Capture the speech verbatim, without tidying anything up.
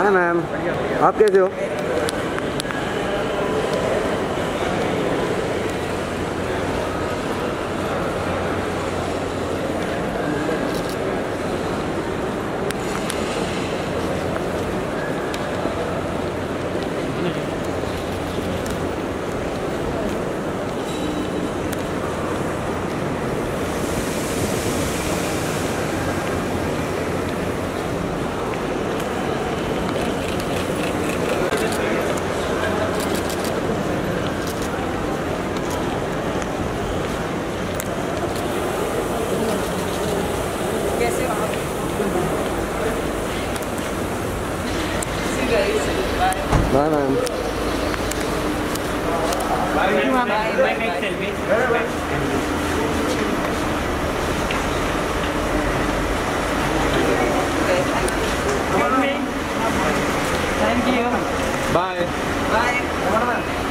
Hi ma'am, आप कैसे हो? कैसे हो? Bye ma'am. Thank you. Bye bye.